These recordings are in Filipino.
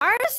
Mars!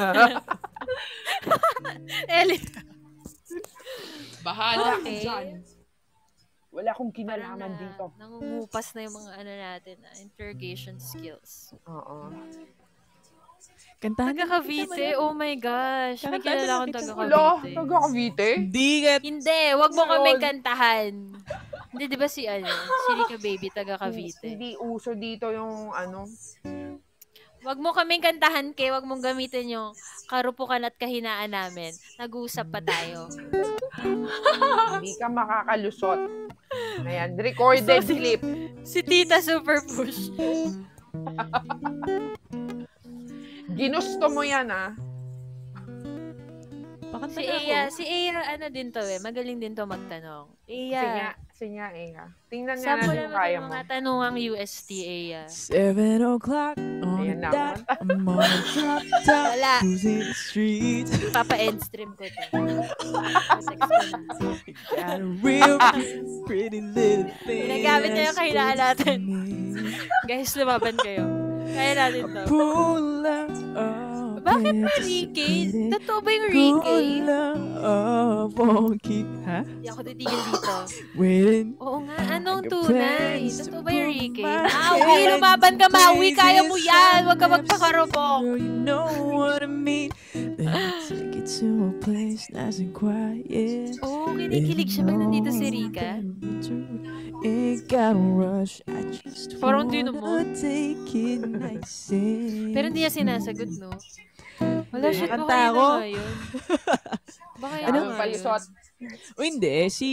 Elita. Bahala ka Okay. dyan. Wala akong Parang kinalaman dito. nangungupas na yung mga natin, interrogation skills. Oo. Kantahan Taga Cavite, oh my gosh. May Kantahan kilala akong kita taga sa- Wala, Cavite. taga Cavite. Hindi ka. Hindi, wag mo kami Yun. kantahan. Hindi, di ba si Rika Baby, taga Cavite. Hindi uso dito yung ano. Wag mo kaming kantahan, kay wag mong gamitin yung karupukan at kahinaan namin. Nag-uusap pa tayo. Hindi ka makakalusot. Ayan, recorded clip. Si Tita Super Push. Ginusto mo yan, ah. Pakanta Si na ako. Ea, ano din to magaling din to magtanong. Ea, Sinya, tingnan nga sample natin naman kaya yung mo. mga tanungang UST, Ea. 7 o'clock on Ayan the na. dot. I'm on the drop top. Wala. Who's in the street? Papa-end stream ko to. Text ko na. Got a real pretty little thing. Ginagamit niya yung kahinaan natin. Me. Guys, lumaban kayo. Kaya natin to. Pull up. Bakit ba Ricky? Totoo ba yung Ricky? Ha? Hindi ako titigil dito. Waiting. Oo nga, anong I got tunay? plans Totoo to ba yung put Ricky? my Maui, hands lumaban ka, to Maui. Kaya mo places yan. Huwag ka I've magpakarupok. Girl, you know what I mean. Let's take it to a place nice and quiet. Oo, kinikilig siya pag nandito si Rika. Ain't gotta rush. I just Parang di wanna naman. take it nice and Pero hindi niya sinasagot, no? Wala, shit, baka Kanta yun ako. na nga yun. Baka yun Ano na nga palusot? yun. O hindi, si...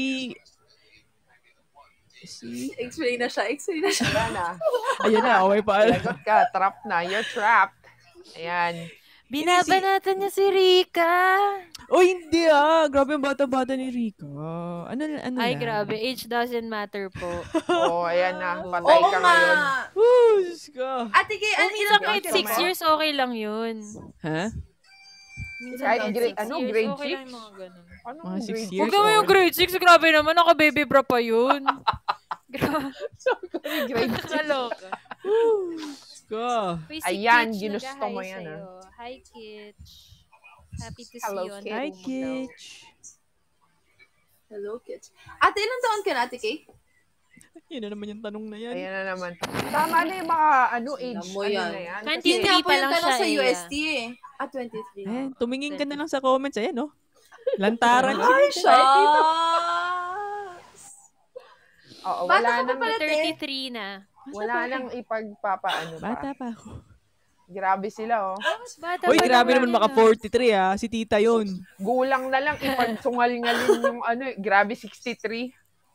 Explain na siya. Wala na. Ayun na, okay pa. Lagot ka, trap na. You're trapped. Ayan. Binabanatan niya si Rika. O hindi grabe ang bata-bata ni Rica. Ano Ay, lang? grabe. Age doesn't matter po. Oo, ayan na. Patay Oo ka nga. ngayon. Woo, Diyos ko. Ate Kay, ano Minsan ilang kahit taon ka 6 ba? years, okay lang yun. Ha? Minsan Kahit kahit grade- 6 ano, years, grade okay lang 6? yung mga ganun. Ano Mga 6 grade? years Huwag naman yung old. grade 6. Grabe naman. Naka-baby bra pa yun. Grabe. Grade Nakakaloka. Diyos ko. Uy, si Ayan, Kitch, ginusto nag-hi mo yan, sa'yo. Hi, Kitch. Happy to Hello, see you on Kitch. Hi, Kumu daw. Kitch. Hello, kids. Ate, ilang taon ka na, Ate Kay? Yun na naman yung tanong na yan. Ayan na naman. Tama na yung mga age. mo Ano yan. na yan? Twenty- Kasi- Hindi Hindi nga po pa yung lang tanong siya, sa Ea. UST eh. 23. Eh, tumingin ka na lang sa comments. Ayan, no? Lantaran. Ay, siya! Oo, Bata wala ka pa nang, pala, te. 33 na. wala nang ipagpapaano pa. Bata pa ako. Grabe sila, oh. Bata Uy, pa grabe naman naman maka 43 Si tita yun. Gulang na lang ipagsungal-ngalin yung ano, grabe 63.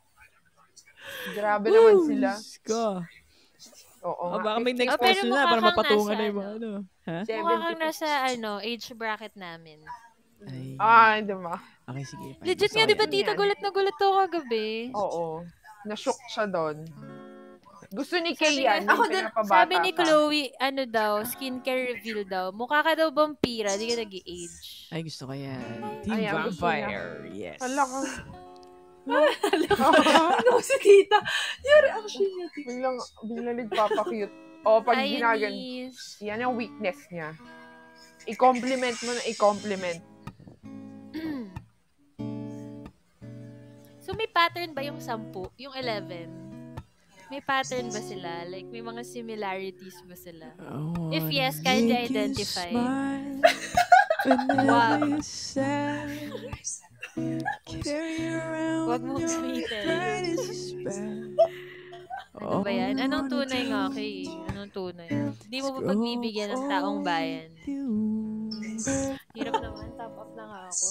Grabe naman sila. Diyos ko. Oo Oh, nga. baka may next pero question mukha na para kang mapatungan nasa na yung mga ano. Ha? Mukha kang nasa age bracket namin. Ay, Di ba? okay, sige. fine. Legit Gusto nga, ko di ba yan. tita, gulat na gulat ako kagabi. Oo. Na-shock siya doon. Gusto ni Sabi Kay yan. nga- Ako Ako din, Sabi ni Chloe, ano daw, skincare reveal daw. Mukha ka daw vampira, di ka nag-age. Ay, gusto ko yan. Team Ayan, gusto Vampire. Yes. Hala ka. Ano si Tita? Yung reaction niya, Tita. Biglang nagpapakute. O, pag Ay, ginagan. Eunice. Yan ang weakness niya. I-compliment mo na i-compliment. So, may pattern ba yung 10? Yung 11? May pattern ba sila? Like, may mga similarities ba sila? If yes, can you identify? Wag. Wag mo gamitin. Ano ba yan? Anong tunay nga, Kay? Anong tunay? Hindi mo ba pagbibigyan ng taong bayan? Hirap naman. Top up na nga ako.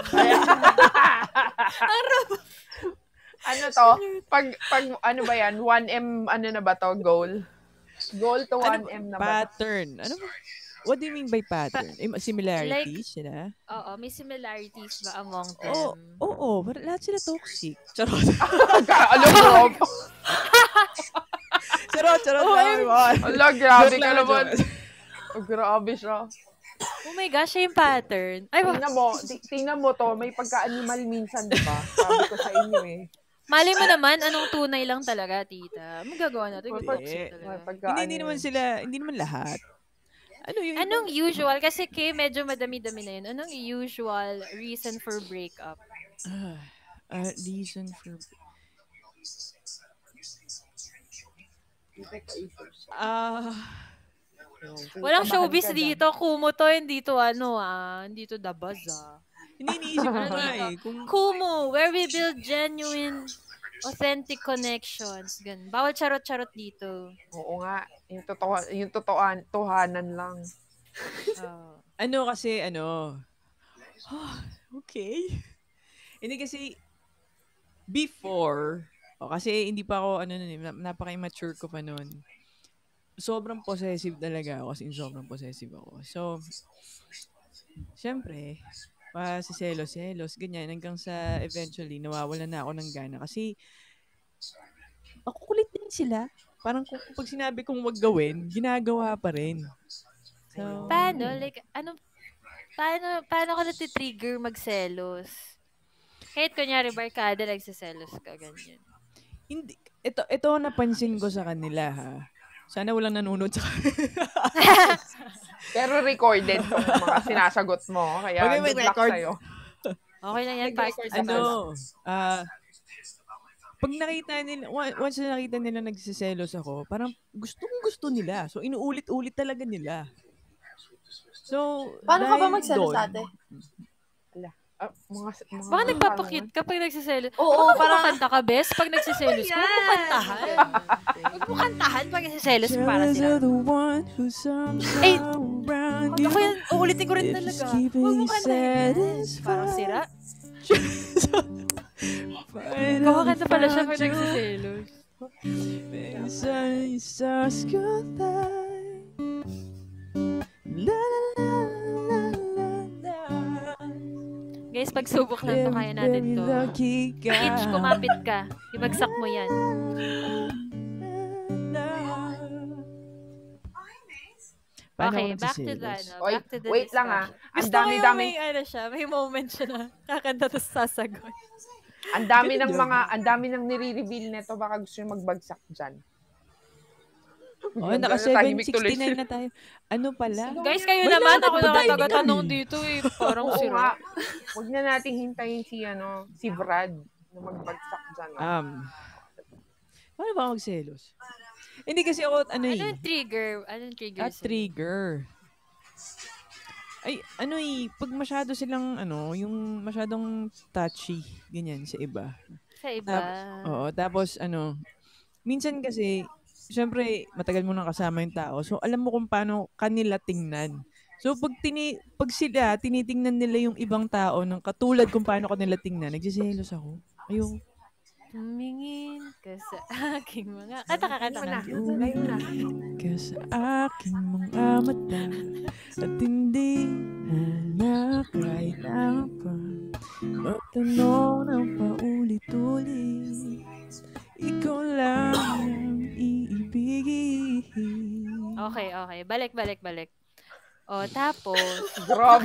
Ano to? Pag ano ba yan? 1M, ano na ba to? Goal? Goal to 1M na ba? Pattern. Ano ba? What do you mean by pattern? Similarities sila? Oo, may similarities ba among them? Oo. Pero lahat sila toxic. Charot. Alam mo, Charot. ala, grabe ka naman. Oh, grabe siya. Oh my gosh, siya yung pattern. Ay, Tingnan mo to, may pagka-animal minsan, di ba? Sabi ko sa inyo eh. mali mo naman, anong tunay lang talaga, tita. Magagawa natin. Hindi. Toxic talaga. May pagka- Hindi naman sila, hindi naman lahat. Ano yun? Anong usual? Kasi kay medyo madami-dami na yun. Anong usual reason for breakup? Reason for... Walang Kabahan showbiz ka dyan. dito. Kumu to, hindi to hindi to the buzz Hindi, iniisip ko nga dito? eh. Kung, Kumu, where we build genuine, authentic connections. Ganun. Bawal charot-charot dito. Oo nga. Yung totohanan lang. Oh. kasi, okay. Hindi kasi, before, kasi hindi pa ako, napaka-immature ko pa noon. Sobrang possessive talaga ako, sobrang possessive ako. So, syempre, siselos, ganyan, hanggang sa eventually, nawawalan na ako ng gana. Kasi, makukulit din sila. Parang pag sinabi kong wag gawin, ginagawa pa rin. So, Paano? Like, paano ko natitrigger magselos? Kahit kunyari, barkada, nagsiselos ka, ganyan. hindi, ito napansin ko sa kanila, ha. Sana walang nanonood sa Pero recorded tong mga sinasagot mo. Kaya Okay, may good luck record. sa'yo. Okay lang yan, pastor. Pag nakita nila, once na nakita nila nagsiselos ako, parang gusto nila. So, inuulit-ulit talaga nila. So, Paano ka ba dahil magselos, doon, ate? Baka nagpapakit ka pag nagsiselos. Oo, Baka parang- kumakanta ka, bes, pag nagsiselos ka. Huwag mo kantahan. Huwag mo kantahan pag nagsiselos para jealous sila. of the one who somehow Eh, around you. Ako yan, uulitin ko rin If talaga. it's keeping Huwag mo you kantahin. satisfied. Parang sira. Finally Kakakanta pala siya pag found you. nagsiselos. When sunny stars collide. La la la la la la. Guys, pagsubok lang to, kaya natin to. Lucky ka. Itch, kumapit ka. Ibagsak mo yan. Paano Okay, ako back to nagsiselos? the, Oy, back to the wait lang, discussion. Ang Gusto ko yung dami-dami. may moment siya na kakanta tapos sasagot. Ang dami ng nire-reveal nito. Baka gusto nyo magbagsak dyan. Oh, naka Tahimik tuloy 769 na tayo. Ano pala? Guys, kayo Wala naman, na ako ba tayo nakataga-tanong kami? dito eh. Parang Oo sira. nga. Huwag na nating hintayin si Brad na magbagsak dyan. Paano ba ako magselos? Hindi kasi ako, Anong trigger? Anong trigger? sa'yo? trigger. Ay, pag masyado silang, yung masyadong touchy, ganyan, sa iba. Sa iba. Oo, tapos, minsan kasi, syempre, matagal mo nang kasama yung tao, so alam mo kung paano kanila tingnan. So, pag sila, tinitingnan nila yung ibang tao ng katulad kung paano kanila tingnan, nagsiselos ako. Ayun. Tumingin ka sa aking mga... Kanta ka. Ngayon na. Ka sa aking mga mata at hindi mo na kailangan pa magtanong ng paulit-ulit. Ikaw lang ang iibigin. Okay. Balik. O, tapos... Grabe.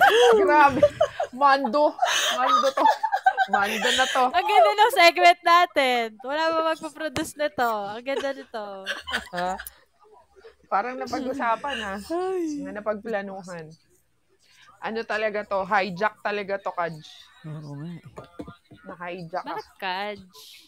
Mando to. Mando na to. Ang ganda ng segment natin. Wala ba magpaproduce na to? Ang ganda nito. Ha? Parang napag-usapan ha. Napagplanuhan. Ano talaga to? Hijack talaga to, Kaj. Oo nga. Na-hijack Bakit Kaj?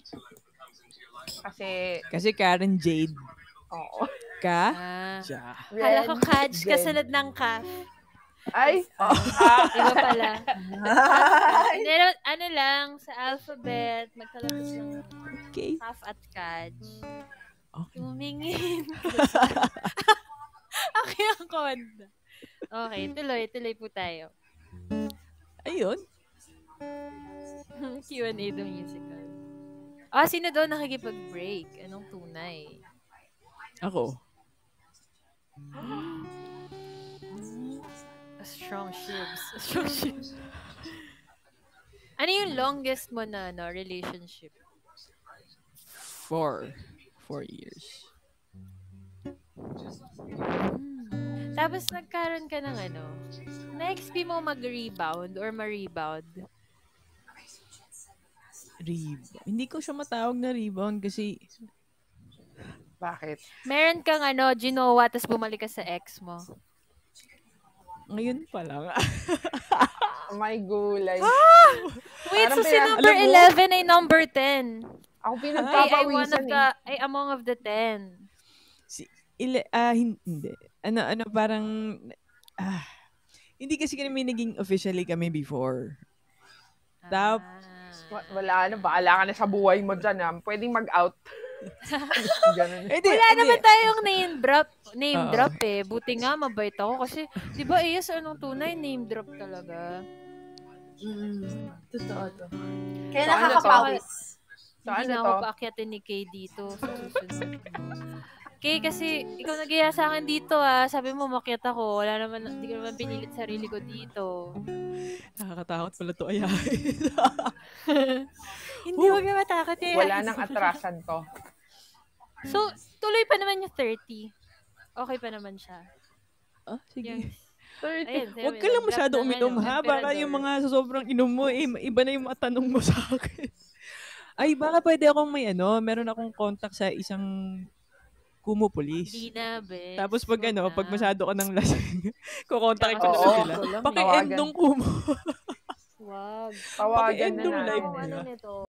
Kasi Karen Jade. oo. Hala ko Kaj, kasunod ng kaf. Ay! Iba pala. Ano lang, sa alphabet, magkalabas ng Okay. kaf at Kaj. Okay. Tumingin. Okay ang konda. Okay, tuloy po tayo. Ayun. Q&A the musical. Sino daw nakikipag-break? Anong tunay? Ako. Strong shibs. Ano yung longest mo na relationship? 4 years. Tapos nagkaroon ka ng na-XP mo mag-rebound or ma-rebound? Hindi ko siya matawag na rebound kasi bakit? Meron kang ginawa tapos bumalik ka sa ex mo. Ngayon pa lang. May gulay. Wait, Parang so si alam number mo? 11 ay number 10. Ako Ay, pinagpapawisan among of the 10. Hindi. Ano, parang, hindi kasi kami naging officially kami before. Ah. Wala na, bahala ka na sa buhay mo dyan. Pwedeng mag-out. Ganun. Wala naman tayong name Oo. drop eh. Buti nga mabait ako kasi, di ba Iyas, anong tunay? Name drop talaga. Totoo to. Kaya So, ano to? nakakapawis. So, Hindi ano na to? ako paakyatin ni Kay dito sa susunod. Kay, kasi ikaw nag-iya sa akin dito Sabi mo makyat ako. Wala naman, hindi ko naman pinilit sarili ko dito. Nakakatakot pala to ayahin. Hindi, huwag na matakot eh. Wala nang atrasan to. So, tuloy pa naman yung 30. Okay pa naman siya. Sige. Yung, ayun, Huwag ka lang masyado uminom ha. Baka yung mga sa sobrang inom mo, iba na yung mga tanong mo sa akin. Ay, baka pwede akong meron akong contact sa isang Kumu Police. Hindi na, be. Tapos pag pag masyado ka ng lasing, kukontakin ko na Oo. sila. Paki-end Tawagan. nung Kumu. Wag. Tawagan Paki-end na nung natin. live Ano nila. nito?